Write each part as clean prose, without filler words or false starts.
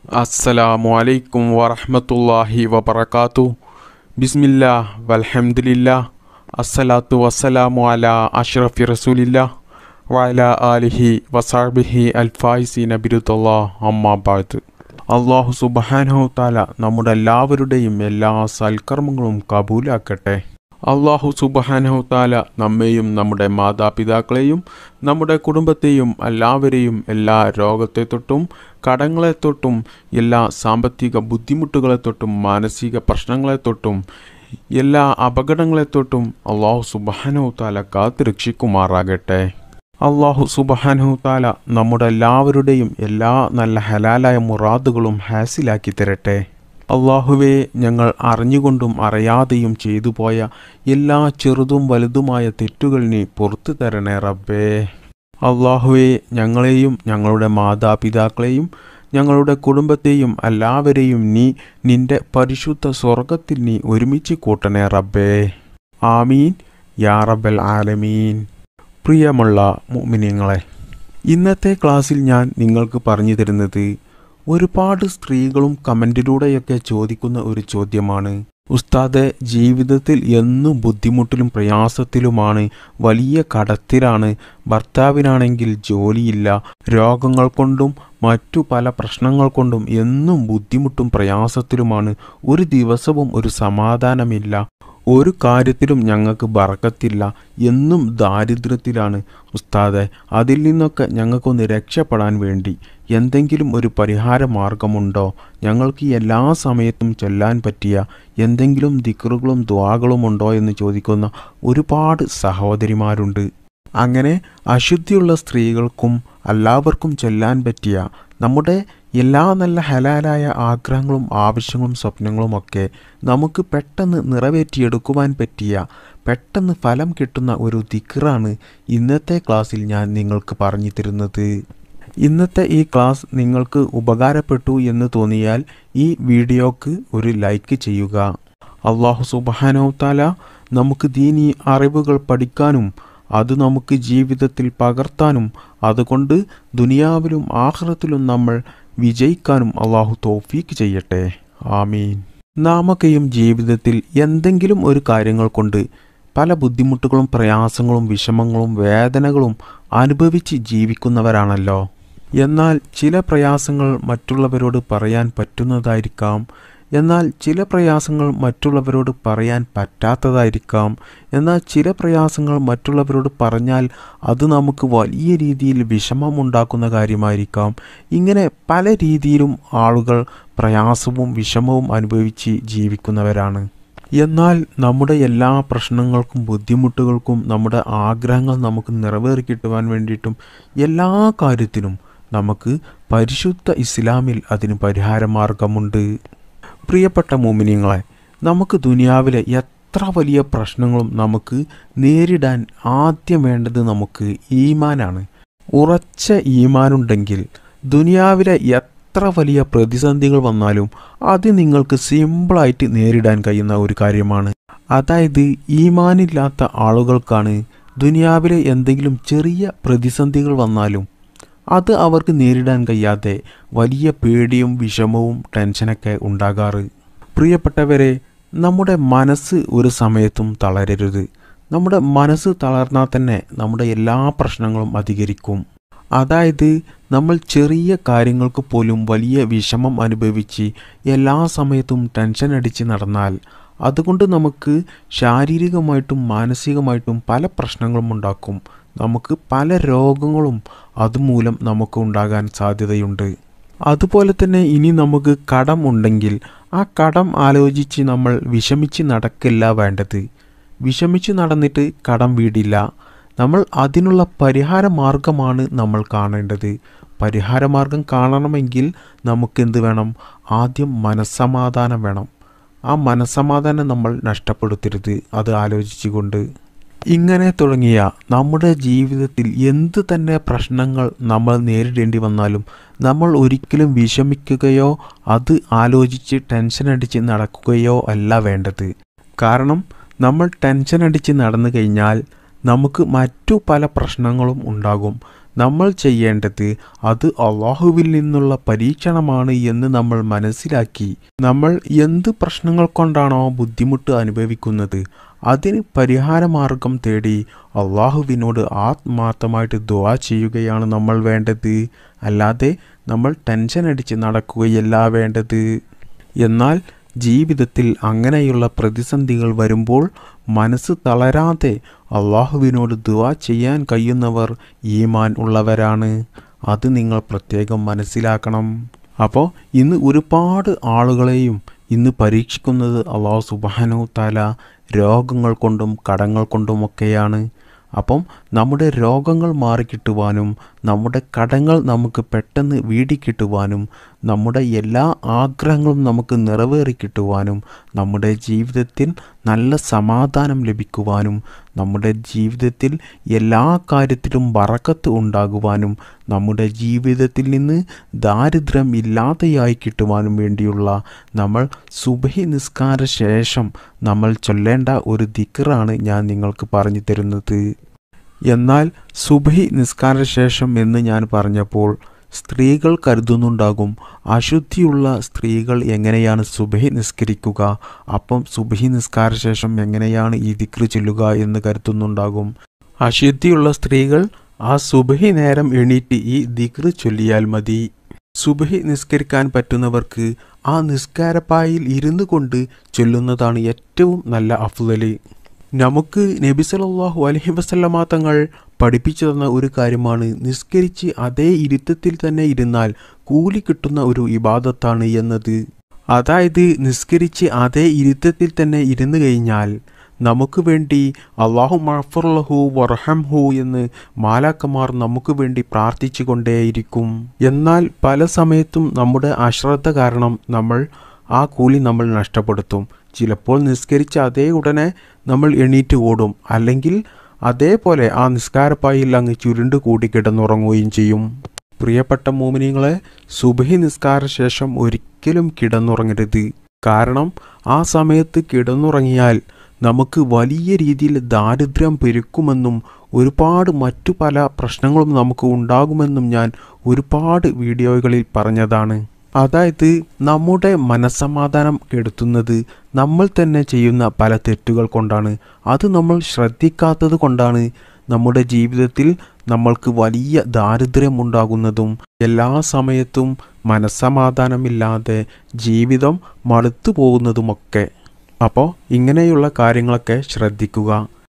അസ്സലാമു അലൈക്കും വറഹ്മത്തുള്ളാഹി വബറകാതുഹു. ബിസ്മില്ലാ വൽഹംദുലില്ലാ അസ്സലാത്തു വസ്സലാമു അലാ അഷ്റഫി റസൂലില്ലാ വഅലാ ആലിഹി വസഹ്ബിഹി അൽഫായിസീന ബിറുദല്ലാഹ് അമ്മാ ബഅദ്. അല്ലാഹു സുബ്ഹാനഹു തആല നമ്മുടെ എല്ലാവരുടെയും എല്ലാ സൽക്കർമ്മങ്ങളും കബൂലാക്കട്ടെ. അല്ലാഹു സുബ്ഹാനഹു തആല നമ്മെയും നമ്മുടെ മാതാപിതാക്കളെയും നമ്മുടെ കുടുംബത്തെയും എല്ലാവരെയും എല്ലാ രോഗത്തെ തൊട്ടും കടങ്ങളെ തൊട്ടും എല്ലാ സാമ്പത്തിക ബുദ്ധിമുട്ടുകളെ തൊട്ടും മാനസിക പ്രശ്നങ്ങളെ തൊട്ടും എല്ലാ അപകടങ്ങളെ തൊട്ടും അല്ലാഹു സുബ്ഹാനഹു തആല കാത്ത് രക്ഷിക്കുമാറാകട്ടെ. അല്ലാഹു സുബ്ഹാനഹു തആല നമ്മുടെ എല്ലാവരുടെയും എല്ലാ നല്ല ഹലാലായ മുറാദുകളും ഹാസിലാക്കി തരട്ടെ. അള്ളാഹുവേ, ഞങ്ങൾ അറിഞ്ഞുകൊണ്ടും അറിയാതെയും ചെയ്തു പോയ എല്ലാ ചെറുതും വലുതുമായ തെറ്റുകൾ നീ പുറത്തു തരണേ റബ്ബേ. അള്ളാഹുവേ, ഞങ്ങളെയും ഞങ്ങളുടെ മാതാപിതാക്കളെയും ഞങ്ങളുടെ കുടുംബത്തെയും എല്ലാവരെയും നീ നിന്റെ പരിശുദ്ധ സ്വർഗത്തിൽ നീ ഒരുമിച്ച് കൂട്ടണേ റബ്ബേ. ആമീൻ യാ റബ്ബൽ ആലമീൻ. പ്രിയമുള്ള മുഅ്മിനീങ്ങളെ, ഇന്നത്തെ ക്ലാസ്സിൽ ഞാൻ നിങ്ങൾക്ക് പറഞ്ഞു തരുന്നത് ഒരുപാട് സ്ത്രീകളും കമൻറ്റിലൂടെയൊക്കെ ചോദിക്കുന്ന ഒരു ചോദ്യമാണ്. ഉസ്താദെ, ജീവിതത്തിൽ എന്നും ബുദ്ധിമുട്ടിലും പ്രയാസത്തിലുമാണ്, വലിയ കടത്തിലാണ്, ഭർത്താവിനാണെങ്കിൽ ജോലിയില്ല, രോഗങ്ങൾ കൊണ്ടും മറ്റു പല പ്രശ്നങ്ങൾ കൊണ്ടും എന്നും ബുദ്ധിമുട്ടും പ്രയാസത്തിലുമാണ്, ഒരു ദിവസവും ഒരു സമാധാനമില്ല, ഒരു കാര്യത്തിലും ഞങ്ങൾക്ക് ബറക്കത്തില്ല, എന്നും ദാരിദ്ര്യത്തിലാണ്. ഉസ്താദെ, അതിൽ നിന്നൊക്കെ ഞങ്ങൾക്കൊന്ന് രക്ഷപ്പെടാൻ വേണ്ടി എന്തെങ്കിലും ഒരു പരിഹാര മാർഗമുണ്ടോ? ഞങ്ങൾക്ക് എല്ലാ സമയത്തും ചൊല്ലാൻ പറ്റിയ എന്തെങ്കിലും ദിക്റുകളും ദുആകളും ഉണ്ടോ എന്ന് ചോദിക്കുന്ന ഒരുപാട് സഹോദരിമാരുണ്ട്. അങ്ങനെ അശുദ്ധിയുള്ള സ്ത്രീകൾക്കും എല്ലാവർക്കും ചൊല്ലാൻ പറ്റിയ നമ്മുടെ എല്ലാ നല്ല ഹലാലായ ആഗ്രഹങ്ങളും ആവശ്യങ്ങളും സ്വപ്നങ്ങളുമൊക്കെ നമുക്ക് പെട്ടെന്ന് നിറവേറ്റിയെടുക്കുവാൻ പറ്റിയ പെട്ടെന്ന് ഫലം കിട്ടുന്ന ഒരു ദിക്റാണ് ഇന്നത്തെ ക്ലാസ്സിൽ ഞാൻ നിങ്ങൾക്ക് പറഞ്ഞു തരുന്നത്. ഇന്നത്തെ ഈ ക്ലാസ് നിങ്ങൾക്ക് ഉപകാരപ്പെട്ടു എന്ന് തോന്നിയാൽ ഈ വീഡിയോക്ക് ഒരു ലൈക്ക് ചെയ്യുക. അല്ലാഹു സുബ്ഹാനഹു തആല നമുക്ക് ദീനി അറിവുകൾ പഠിക്കാനും അത് നമുക്ക് ജീവിതത്തിൽ പകർത്താനും അതുകൊണ്ട് ദുനിയാവിലും ആഖിറത്തിലും നമ്മൾ വിജയിക്കാനും അല്ലാഹു തൗഫീക്ക് ചെയ്യട്ടെ. ആമീൻ. നാമൊക്കെയും ജീവിതത്തിൽ എന്തെങ്കിലും ഒരു കാര്യങ്ങൾ കൊണ്ട് പല ബുദ്ധിമുട്ടുകളും പ്രയാസങ്ങളും വിഷമങ്ങളും വേദനകളും അനുഭവിച്ച് ജീവിക്കുന്നവരാണല്ലോ. എന്നാൽ ചില പ്രയാസങ്ങൾ മറ്റുള്ളവരോട് പറയാൻ പറ്റുന്നതായിരിക്കാം, എന്നാൽ ചില പ്രയാസങ്ങൾ മറ്റുള്ളവരോട് പറയാൻ പറ്റാത്തതായിരിക്കാം, എന്നാൽ ചില പ്രയാസങ്ങൾ മറ്റുള്ളവരോട് പറഞ്ഞാൽ അത് നമുക്ക് വലിയ രീതിയിൽ വിഷമമുണ്ടാക്കുന്ന കാര്യമായിരിക്കാം. ഇങ്ങനെ പല രീതിയിലും ആളുകൾ പ്രയാസവും വിഷമവും അനുഭവിച്ച് ജീവിക്കുന്നവരാണ്. എന്നാൽ നമ്മുടെ എല്ലാ പ്രശ്നങ്ങൾക്കും ബുദ്ധിമുട്ടുകൾക്കും നമ്മുടെ ആഗ്രഹങ്ങൾ നമുക്ക് നിറവേറിക്കിട്ടുവാൻ വേണ്ടിയിട്ടും എല്ലാ കാര്യത്തിനും നമുക്ക് പരിശുദ്ധ ഇസ്ലാമിൽ അതിന് പരിഹാരമാർഗമുണ്ട്. പ്രിയപ്പെട്ട മുഅ്മിനീങ്ങളെ, നമുക്ക് ദുനിയാവിലെ എത്ര വലിയ പ്രശ്നങ്ങളും നമുക്ക് നേരിടാൻ ആദ്യം വേണ്ടത് നമുക്ക് ഈമാനാണ്. ഉറച്ച ഈമാനുണ്ടെങ്കിൽ ദുനിയാവിലെ എത്ര വലിയ പ്രതിസന്ധികൾ വന്നാലും അത് നിങ്ങൾക്ക് സിമ്പിളായിട്ട് നേരിടാൻ കഴിയുന്ന ഒരു കാര്യമാണ്. അതായത് ഈമാനില്ലാത്ത ആളുകൾക്കാണ് ദുനിയാവിലെ എന്തെങ്കിലും ചെറിയ പ്രതിസന്ധികൾ വന്നാലും അത് അവർക്ക് നേരിടാൻ കഴിയാതെ വലിയ പേടിയും വിഷമവും ടെൻഷനൊക്കെ ഉണ്ടാകാറ്. പ്രിയപ്പെട്ടവരെ, നമ്മുടെ മനസ്സ് ഒരു സമയത്തും തളരരുത്. നമ്മുടെ മനസ്സ് തളർന്നാൽ തന്നെ നമ്മുടെ എല്ലാ പ്രശ്നങ്ങളും അധികരിക്കും. അതായത് നമ്മൾ ചെറിയ കാര്യങ്ങൾക്ക് പോലും വലിയ വിഷമം അനുഭവിച്ച് എല്ലാ സമയത്തും ടെൻഷൻ അടിച്ച് നടന്നാൽ അതുകൊണ്ട് നമുക്ക് ശാരീരികമായിട്ടും മാനസികമായിട്ടും പല പ്രശ്നങ്ങളും ഉണ്ടാക്കും. നമുക്ക് പല രോഗങ്ങളും അതുമൂലം നമുക്ക് ഉണ്ടാകാൻ സാധ്യതയുണ്ട്. അതുപോലെ തന്നെ ഇനി നമുക്ക് കടം ഉണ്ടെങ്കിൽ ആ കടം ആലോചിച്ച് നമ്മൾ വിഷമിച്ച് നടക്കില്ല വേണ്ടത്. വിഷമിച്ച് നടന്നിട്ട് കടം വീടില്ല. നമ്മൾ അതിനുള്ള പരിഹാര മാർഗമാണ് നമ്മൾ കാണേണ്ടത്. പരിഹാരമാർഗം കാണണമെങ്കിൽ നമുക്കെന്ത് വേണം? ആദ്യം മനസ്സമാധാനം വേണം. ആ മനസ്സമാധാനം നമ്മൾ നഷ്ടപ്പെടുത്തരുത് അത് ആലോചിച്ചുകൊണ്ട്. ഇങ്ങനെ തുടങ്ങിയ നമ്മുടെ ജീവിതത്തിൽ എന്ത് തന്നെ പ്രശ്നങ്ങൾ നമ്മൾ നേരിടേണ്ടി വന്നാലും നമ്മൾ ഒരിക്കലും വിഷമിക്കുകയോ അത് ആലോചിച്ച് ടെൻഷൻ അടിച്ച് നടക്കുകയോ അല്ല വേണ്ടത്. കാരണം നമ്മൾ ടെൻഷൻ അടിച്ച് നടന്നു കഴിഞ്ഞാൽ നമുക്ക് മറ്റു പല പ്രശ്നങ്ങളും ഉണ്ടാകും. നമ്മൾ ചെയ്യേണ്ടത് അത് അള്ളാഹുവിൽ നിന്നുള്ള പരീക്ഷണമാണ് എന്ന് നമ്മൾ മനസ്സിലാക്കി നമ്മൾ എന്ത് പ്രശ്നങ്ങൾ കൊണ്ടാണോ ബുദ്ധിമുട്ട് അനുഭവിക്കുന്നത് അതിന് പരിഹാരമാർഗം തേടി അള്ളാഹുവിനോട് ആത്മാർത്ഥമായിട്ട് ദുആ ചെയ്യുകയാണ് നമ്മൾ വേണ്ടത്. അല്ലാതെ നമ്മൾ ടെൻഷൻ അടിച്ച് നടക്കുകയല്ല വേണ്ടത്. എന്നാൽ ജീവിതത്തിൽ അങ്ങനെയുള്ള പ്രതിസന്ധികൾ വരുമ്പോൾ മനസ്സ് തളരാതെ അള്ളാഹുവിനോട് ദുആ ചെയ്യാൻ കഴിയുന്നവർ ഈമാൻ ഉള്ളവരാണ്. അത് നിങ്ങൾ പ്രത്യേകം മനസ്സിലാക്കണം. അപ്പോൾ ഇന്ന് ഒരുപാട് ആളുകളെയും ഇന്ന് പരീക്ഷിക്കുന്നത് അല്ലാഹു സുബ്ഹാനഹു തആല രോഗങ്ങൾ കൊണ്ടും കടങ്ങൾ കൊണ്ടുമൊക്കെയാണ്. അപ്പം നമ്മുടെ രോഗങ്ങൾ മാറിക്കിട്ടുവാനും നമ്മുടെ കടങ്ങൾ നമുക്ക് പെട്ടെന്ന് വീടിക്കിട്ടുവാനും നമ്മുടെ എല്ലാ ആഗ്രഹങ്ങളും നമുക്ക് നിറവേറിക്കിട്ടുവാനും നമ്മുടെ ജീവിതത്തിൽ നല്ല സമാധാനം ലഭിക്കുവാനും നമ്മുടെ ജീവിതത്തിൽ എല്ലാ കാര്യത്തിലും ബറക്കത്ത് ഉണ്ടാകുവാനും നമ്മുടെ ജീവിതത്തിൽ നിന്ന് ദാരിദ്ര്യം ഇല്ലാതെയായി കിട്ടുവാനും വേണ്ടിയുള്ള നമ്മൾ സുബ്ഹി നിസ്കാര ശേഷം നമ്മൾ ചൊല്ലേണ്ട ഒരു ദിക്റാണ് ഞാൻ നിങ്ങൾക്ക് പറഞ്ഞു തരുന്നത്. എന്നാൽ സുബ്ഹി നിസ്കാര ശേഷം എന്ന് ഞാൻ പറഞ്ഞപ്പോൾ സ്ത്രീകൾ കരുതുന്നുണ്ടാകും, അശുദ്ധിയുള്ള സ്ത്രീകൾ എങ്ങനെയാണ് സുബ്ഹി നിസ്കരിക്കുക, അപ്പം സുബ്ഹി നിസ്കാര ശേഷം എങ്ങനെയാണ് ഈ ദിക്ർ ചൊല്ലുക എന്ന് കരുതുന്നുണ്ടാകും. അശുദ്ധിയുള്ള സ്ത്രീകൾ ആ സുബ്ഹി നേരം എണീറ്റ് ഈ ദിക്ർ ചൊല്ലിയാൽ മതി. സുബ്ഹി നിസ്കരിക്കാൻ പറ്റുന്നവർക്ക് ആ നിസ്കാരപ്പായിൽ ഇരുന്നു കൊണ്ട് ചൊല്ലുന്നതാണ് ഏറ്റവും നല്ല അഫ്ളല്. നമുക്ക് നബി സല്ലല്ലാഹു അലൈഹി വസല്ലമ തങ്ങൾ പഠിപ്പിച്ചു തന്ന ഒരു കാര്യമാണ് നിസ്കരിച്ച് അതേ ഇരുത്തത്തിൽ തന്നെ ഇരുന്നാൽ കൂലി കിട്ടുന്ന ഒരു ഇബാദത്താണ് എന്നത്. അതായത് നിസ്കരിച്ച് അതേ ഇരുത്തത്തിൽ തന്നെ ഇരുന്നു കഴിഞ്ഞാൽ നമുക്ക് വേണ്ടി അല്ലാഹു മഗ്ഫിർ ലഹു വർഹംഹു എന്ന് മാലാക്കമാർ നമുക്ക് വേണ്ടി പ്രാർത്ഥിച്ചു കൊണ്ടേയിരിക്കും. എന്നാൽ പല സമയത്തും നമ്മുടെ അശ്രദ്ധ കാരണം നമ്മൾ ആ കൂലി നമ്മൾ നഷ്ടപ്പെടുത്തും. ചിലപ്പോൾ നിസ്കരിച്ച അതേ ഉടനെ നമ്മൾ എണീറ്റ് ഓടും, അല്ലെങ്കിൽ അതേപോലെ ആ നിസ്കാരപ്പായിൽ അങ്ങ് ചുരുണ്ട് കൂടി കിടന്നുറങ്ങുകയും ചെയ്യും. പ്രിയപ്പെട്ട മോമിനീങ്ങളെ, സുബ്ഹി നിസ്കാര ശേഷം ഒരിക്കലും കിടന്നുറങ്ങരുത്. കാരണം ആ സമയത്ത് കിടന്നുറങ്ങിയാൽ നമുക്ക് വലിയ രീതിയിൽ ദാരിദ്ര്യം പെരുക്കുമെന്നും ഒരുപാട് മറ്റു പല പ്രശ്നങ്ങളും നമുക്ക് ഉണ്ടാകുമെന്നും ഞാൻ ഒരുപാട് വീഡിയോകളിൽ പറഞ്ഞതാണ്. അതായത് നമ്മുടെ മനസ്സമാധാനം കെടുത്തുന്നത് നമ്മൾ തന്നെ ചെയ്യുന്ന പല തെറ്റുകൾ കൊണ്ടാണ്. അത് നമ്മൾ ശ്രദ്ധിക്കാത്തത് കൊണ്ടാണ് നമ്മുടെ ജീവിതത്തിൽ നമ്മൾക്ക് വലിയ ദാരിദ്ര്യം ഉണ്ടാകുന്നതും എല്ലാ സമയത്തും മനസ്സമാധാനമില്ലാതെ ജീവിതം മടുത്തു പോകുന്നതുമൊക്കെ. അപ്പോൾ ഇങ്ങനെയുള്ള കാര്യങ്ങളൊക്കെ ശ്രദ്ധിക്കുക.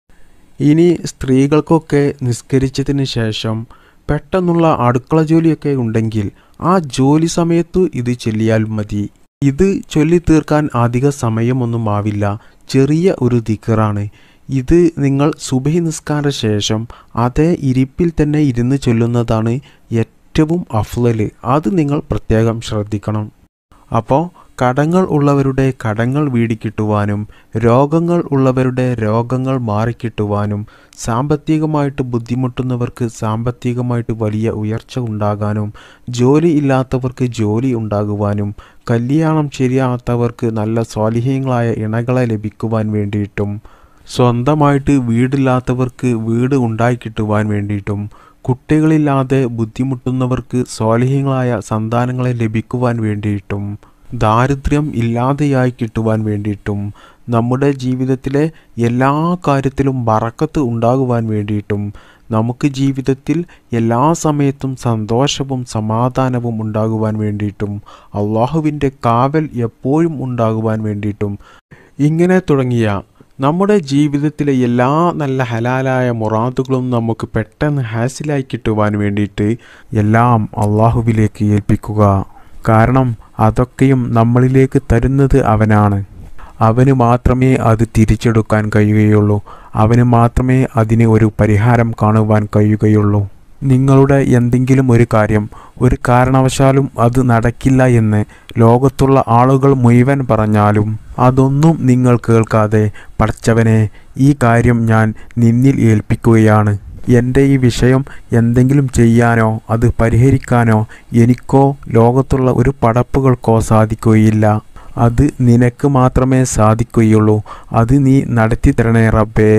ഇനി സ്ത്രീകൾക്കൊക്കെ നിസ്കരിച്ചതിന് ശേഷം പെട്ടെന്നുള്ള അടുക്കള ജോലിയൊക്കെ ഉണ്ടെങ്കിൽ ആ ജോലി സമയത്തു ഇത് ചൊല്ലിയാൽ മതി. ഇത് ചൊല്ലി തീർക്കാൻ അധിക സമയമൊന്നും ആവില്ല. ചെറിയ ഒരു ദിക്റാണ് ഇത്. നിങ്ങൾ സുബ്ഹി നിസ്കാര ശേഷം അതേ ഇരിപ്പിൽ തന്നെ ഇരുന്ന് ചൊല്ലുന്നതാണ് ഏറ്റവും അഫ്ളല്. അത് നിങ്ങൾ പ്രത്യേകം ശ്രദ്ധിക്കണം. അപ്പോൾ കടങ്ങൾ ഉള്ളവരുടെ കടങ്ങൾ വീടിക്കിട്ടുവാനും രോഗങ്ങൾ ഉള്ളവരുടെ രോഗങ്ങൾ മാറിക്കിട്ടുവാനും സാമ്പത്തികമായിട്ട് ബുദ്ധിമുട്ടുന്നവർക്ക് സാമ്പത്തികമായിട്ട് വലിയ ഉയർച്ച ഉണ്ടാകാനും ജോലി ഇല്ലാത്തവർക്ക് ജോലി ഉണ്ടാകുവാനും കല്യാണം ശരിയാകാത്തവർക്ക് നല്ല സ്വാലിഹീങ്ങളായ ഇണകളെ ലഭിക്കുവാൻ വേണ്ടിയിട്ടും സ്വന്തമായിട്ട് വീടില്ലാത്തവർക്ക് വീട് ഉണ്ടായിക്കിട്ടുവാൻ വേണ്ടിയിട്ടും കുട്ടികളില്ലാതെ ബുദ്ധിമുട്ടുന്നവർക്ക് സ്വാലിഹീങ്ങളായ സന്താനങ്ങളെ ലഭിക്കുവാൻ വേണ്ടിയിട്ടും ദാരിദ്ര്യം ഇല്ലാതെയായി കിട്ടുവാൻ വേണ്ടിയിട്ടും നമ്മുടെ ജീവിതത്തിലെ എല്ലാ കാര്യത്തിലും ബറക്കത്ത് ഉണ്ടാകുവാൻ വേണ്ടിയിട്ടും നമുക്ക് ജീവിതത്തിൽ എല്ലാ സമയത്തും സന്തോഷവും സമാധാനവും ഉണ്ടാകുവാൻ വേണ്ടിയിട്ടും അള്ളാഹുവിൻ്റെ കാവൽ എപ്പോഴും ഉണ്ടാകുവാൻ വേണ്ടിയിട്ടും ഇങ്ങനെ തുടങ്ങിയ നമ്മുടെ ജീവിതത്തിലെ എല്ലാ നല്ല ഹലാലായ മുറാദുകളും നമുക്ക് പെട്ടെന്ന് ഹാസിലായി കിട്ടുവാൻ വേണ്ടിയിട്ട് എല്ലാം അള്ളാഹുവിലേക്ക് ഏൽപ്പിക്കുക. കാരണം അതൊക്കെയും നമ്മളിലേക്ക് തരുന്നത് അവനാണ്. അവന് മാത്രമേ അത് തിരിച്ചെടുക്കാൻ കഴിയുകയുള്ളൂ. അവന് മാത്രമേ അതിന് ഒരു പരിഹാരം കാണുവാൻ കഴിയുകയുള്ളൂ. നിങ്ങളുടെ എന്തെങ്കിലും ഒരു കാര്യം ഒരു കാരണവശാലും അത് നടക്കില്ല എന്ന് ലോകത്തുള്ള ആളുകൾ മുഴുവൻ പറഞ്ഞാലും അതൊന്നും നിങ്ങൾ കേൾക്കാതെ, പടച്ചവനെ, ഈ കാര്യം ഞാൻ നിന്നിൽ ഏൽപ്പിക്കുകയാണ്. എൻ്റെ ഈ വിഷയം എന്തെങ്കിലും ചെയ്യാനോ അത് പരിഹരിക്കാനോ എനിക്കോ ലോകത്തുള്ള ഒരു പടപ്പുകൾക്കോ സാധിക്കുകയില്ല. അത് നിനക്ക് മാത്രമേ സാധിക്കുകയുള്ളൂ. അത് നീ നടത്തി തരണേ റബ്ബേ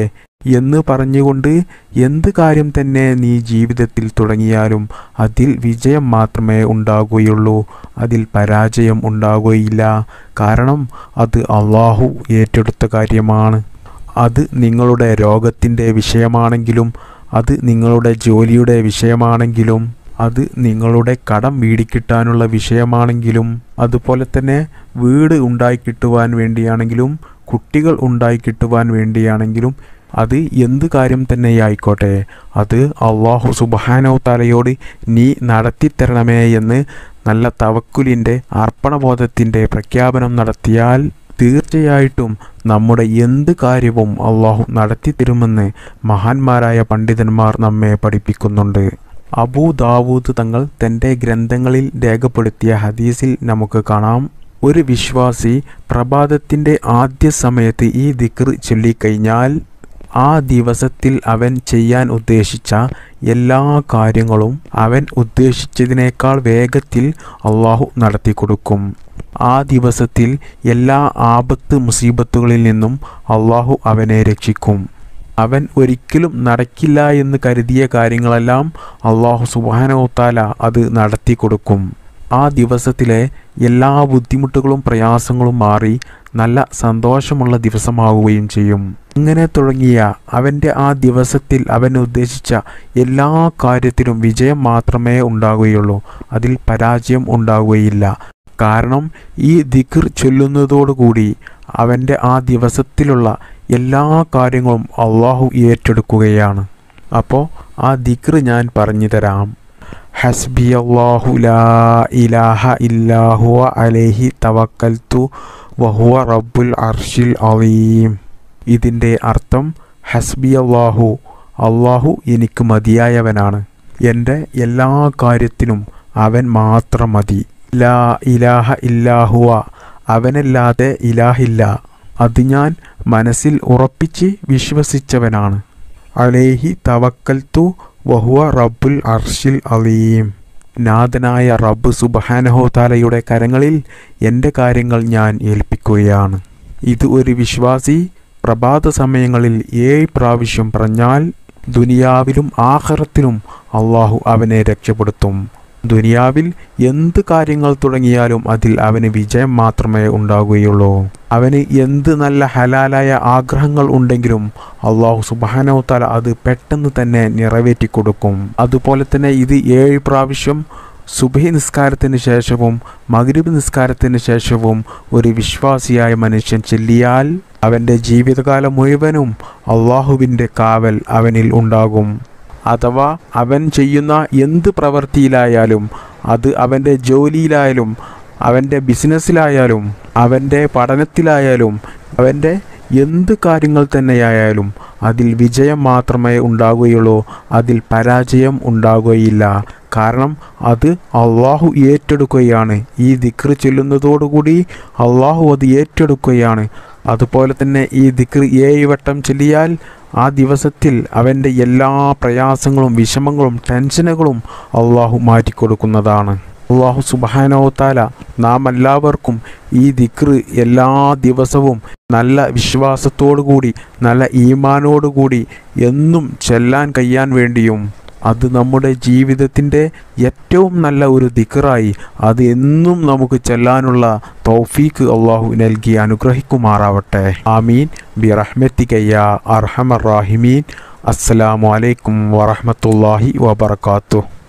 എന്ന് പറഞ്ഞുകൊണ്ട് എന്ത് കാര്യം തന്നെ നീ ജീവിതത്തിൽ തുടങ്ങിയാലും അതിൽ വിജയം മാത്രമേ ഉണ്ടാകുകയുള്ളൂ, അതിൽ പരാജയം ഉണ്ടാകുകയില്ല. കാരണം അത് അള്ളാഹു ഏറ്റെടുത്ത കാര്യമാണ്. അത് നിങ്ങളുടെ രോഗത്തിൻ്റെ വിഷയമാണെങ്കിലും, അത് നിങ്ങളുടെ ജോലിയുടെ വിഷയമാണെങ്കിലും, അത് നിങ്ങളുടെ കടം വീടിക്കിട്ടാനുള്ള വിഷയമാണെങ്കിലും, അതുപോലെ തന്നെ വീട് ഉണ്ടായിക്കിട്ടുവാൻ വേണ്ടിയാണെങ്കിലും, കുട്ടികൾ ഉണ്ടായിക്കിട്ടുവാൻ വേണ്ടിയാണെങ്കിലും, അത് എന്ത് കാര്യം തന്നെയായിക്കോട്ടെ, അത് അള്ളാഹു സുബ്ഹാനഹു തആലയോട് നീ നടത്തിത്തരണമേ എന്ന് നല്ല തവക്കുലിൻ്റെ അർപ്പണബോധത്തിൻ്റെ പ്രഖ്യാപനം നടത്തിയാൽ തീർച്ചയായിട്ടും നമ്മുടെ എന്ത് കാര്യവും അള്ളാഹു നടത്തിത്തരുമെന്ന് മഹാന്മാരായ പണ്ഡിതന്മാർ നമ്മെ പഠിപ്പിക്കുന്നുണ്ട്. അബൂ ദാവൂദ് തങ്ങൾ തൻ്റെ ഗ്രന്ഥങ്ങളിൽ രേഖപ്പെടുത്തിയ ഹദീസിൽ നമുക്ക് കാണാം, ഒരു വിശ്വാസി പ്രഭാതത്തിൻ്റെ ആദ്യ സമയത്ത് ഈ ദിക്ർ ചൊല്ലിക്കഴിഞ്ഞാൽ ആ ദിവസത്തിൽ അവൻ ചെയ്യാൻ ഉദ്ദേശിച്ച എല്ലാ കാര്യങ്ങളും അവൻ ഉദ്ദേശിച്ചതിനേക്കാൾ വേഗത്തിൽ അള്ളാഹു നടത്തിക്കൊടുക്കും. ആ ദിവസത്തിൽ എല്ലാ ആപത്ത് മുസീബത്തുകളിൽ നിന്നും അള്ളാഹു അവനെ രക്ഷിക്കും. അവൻ ഒരിക്കലും നടക്കില്ല എന്ന് കരുതിയ കാര്യങ്ങളെല്ലാം അള്ളാഹു സുബ്ഹാനഹു തആല അത് നടത്തി കൊടുക്കും. ആ ദിവസത്തിലെ എല്ലാ ബുദ്ധിമുട്ടുകളും പ്രയാസങ്ങളും മാറി നല്ല സന്തോഷമുള്ള ദിവസമാവുകയും ചെയ്യും. ഇങ്ങനെ തുടങ്ങിയ അവൻ്റെ ആ ദിവസത്തിൽ അവൻ ഉദ്ദേശിച്ച എല്ലാ കാര്യത്തിലും വിജയം മാത്രമേ ഉണ്ടാവുകയുള്ളൂ, അതിൽ പരാജയം ഉണ്ടാവുകയില്ല. കാരണം ഈ ദിക്ർ ചൊല്ലുന്നതോടുകൂടി അവൻ്റെ ആ ദിവസത്തിലുള്ള എല്ലാ കാര്യങ്ങളും അള്ളാഹു ഏറ്റെടുക്കുകയാണ്. അപ്പോൾ ആ ദിക്ർ ഞാൻ പറഞ്ഞു തരാം. ഹസ്ബി അല്ലാഹു ലാ ഇലാഹ ഇല്ലാ ഹുവ അലൈഹി തവക്കൽതു വഹുവ റബ്ബുൽ അർശിൽ അലീം. ഇതിൻ്റെ അർത്ഥം ഹസ്ബി അല്ലാഹു, അള്ളാഹു എനിക്ക് മതിയായവനാണ്, എൻ്റെ എല്ലാ കാര്യത്തിനും അവൻ മാത്രം മതി. ലാ ഇലാഹ ഇല്ലാ ഹുവ, അവനല്ലാതെ ഇലാഹില്ല, അത് ഞാൻ മനസ്സിൽ ഉറപ്പിച്ച് വിശ്വസിച്ചവനാണ്. അലൈഹി തവക്കൽതു വഹുവ റബ്ബുൽ അർശിൽ അലീം. നാഥനായ റബ്ബ് സുബ്ഹാനഹു തആലയുടെ കരങ്ങളിൽ എൻ്റെ കാര്യങ്ങൾ ഞാൻ ഏൽപ്പിക്കുകയാണ്. ഇത് ഒരു വിശ്വാസി പ്രഭാത സമയങ്ങളിൽ 7 പ്രാവശ്യം പറഞ്ഞാൽ ദുനിയാവിലും ആഖിറത്തിലും അള്ളാഹു അവനെ രക്ഷപ്പെടുത്തും. ദുനിയാവിൽ എന്ത് കാര്യങ്ങൾ തുടങ്ങിയാലും അതിൽ അവന് വിജയം മാത്രമേ ഉണ്ടാകുകയുള്ളൂ. അവന് എന്ത് നല്ല ഹലാലായ ആഗ്രഹങ്ങൾ ഉണ്ടെങ്കിലും അള്ളാഹു സുബ്ഹാനഹു തആല അത് പെട്ടെന്ന് തന്നെ നിറവേറ്റി കൊടുക്കും. അതുപോലെ തന്നെ ഇത് 7 പ്രാവശ്യം സുബ്ഹി നിസ്കാരത്തിന് ശേഷവും മഗ്രിബ് നിസ്കാരത്തിന് ശേഷവും ഒരു വിശ്വാസിയായ മനുഷ്യൻ ചൊല്ലിയാൽ അവൻ്റെ ജീവിതകാലം മുഴുവനും അള്ളാഹുവിൻ്റെ കാവൽ അവനിൽ ഉണ്ടാകും. അഥവാ അവൻ ചെയ്യുന്ന എന്ത് പ്രവൃത്തിയിലായാലും, അത് അവൻ്റെ ജോലിയിലായാലും, അവൻ്റെ ബിസിനസ്സിലായാലും, അവൻ്റെ പഠനത്തിലായാലും, അവൻ്റെ എന്ത് കാര്യങ്ങൾ തന്നെയായാലും അതിൽ വിജയം മാത്രമേ ഉണ്ടാകുകയുള്ളൂ, അതിൽ പരാജയം ഉണ്ടാകുകയില്ല. കാരണം അത് അള്ളാഹു ഏറ്റെടുക്കുകയാണ്. ഈ ദിക്ർ ചൊല്ലുന്നതോടുകൂടി അള്ളാഹു അത് ഏറ്റെടുക്കുകയാണ്. അതുപോലെ തന്നെ ഈ ദിക്ർ 7 വട്ടം ചൊല്ലിയാൽ ആ ദിവസത്തിൽ അവൻ്റെ എല്ലാ പ്രയാസങ്ങളും വിഷമങ്ങളും ടെൻഷനുകളും അള്ളാഹു മാറ്റിക്കൊടുക്കുന്നതാണ്. അള്ളാഹു സുബ്ഹാനഹു തആല നാം എല്ലാവർക്കും ഈ ദിക്ർ എല്ലാ ദിവസവും നല്ല വിശ്വാസത്തോടുകൂടി നല്ല ഈമാനോടുകൂടി എന്നും ചൊല്ലാൻ കഴിയാൻ വേണ്ടിയും അത് നമ്മുടെ ജീവിതത്തിൻ്റെ ഏറ്റവും നല്ല ഒരു ദിക്റായി അത് എന്നും നമുക്ക് ചൊല്ലാനുള്ള തൗഫീഖ് അള്ളാഹു നൽകി അനുഗ്രഹിക്കുമാറാവട്ടെ. ആമീൻ ബിറഹ്മതിക യാ അർഹമർ റാഹിമീൻ. അസ്സലാമു അലൈക്കും വറഹ്മത്തുള്ളാഹി വബറകാതുഹു.